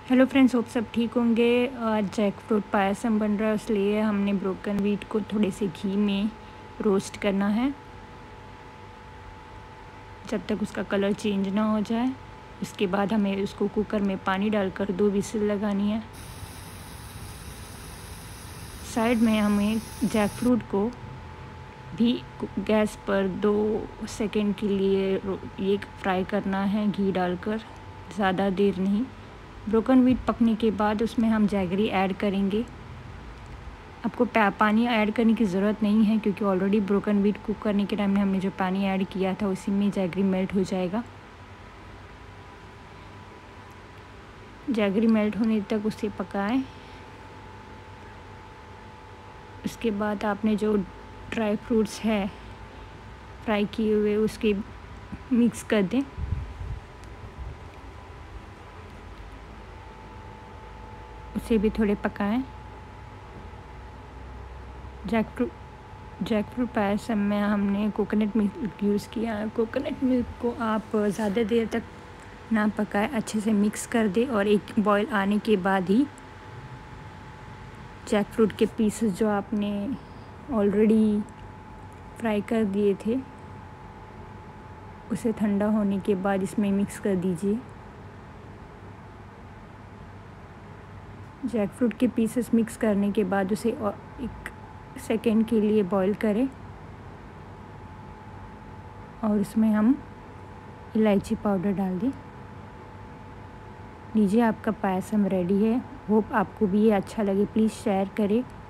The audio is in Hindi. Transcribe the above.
हेलो फ्रेंड्स, होप सब ठीक होंगे। आज जैक फ्रूट पायसम बन रहा है, इसलिए हमने ब्रोकन व्हीट को थोड़े से घी में रोस्ट करना है जब तक उसका कलर चेंज ना हो जाए। उसके बाद हमें उसको कुकर में पानी डालकर 2 विसिल लगानी है। साइड में हमें जैक फ्रूट को भी गैस पर 2 सेकंड के लिए ये फ्राई करना है घी डालकर, ज़्यादा देर नहीं। ब्रोकन व्हीट पकने के बाद उसमें हम जैगरी ऐड करेंगे। आपको पानी ऐड करने की ज़रूरत नहीं है, क्योंकि ऑलरेडी ब्रोकन व्हीट कुक करने के टाइम में हमने जो पानी ऐड किया था उसी में जैगरी मेल्ट हो जाएगा। जैगरी मेल्ट होने तक उसे पकाएं। उसके बाद आपने जो ड्राई फ्रूट्स है फ्राई किए हुए उसके मिक्स कर दें। उसे भी थोड़े पकाएं। जैक फ्रूट पायसम में हमने कोकोनट मिल्क यूज़ किया है। कोकोनट मिल्क को आप ज़्यादा देर तक ना पकाएं, अच्छे से मिक्स कर दें और एक बॉईल आने के बाद ही जैक फ्रूट के पीसेस जो आपने ऑलरेडी फ्राई कर दिए थे उसे ठंडा होने के बाद इसमें मिक्स कर दीजिए। जैक फ्रूट के पीसेस मिक्स करने के बाद उसे 1 सेकेंड के लिए बॉईल करें और उसमें हम इलायची पाउडर डाल दें। लीजिए, आपका पायसम रेडी है। होप आपको भी ये अच्छा लगे। प्लीज़ शेयर करें।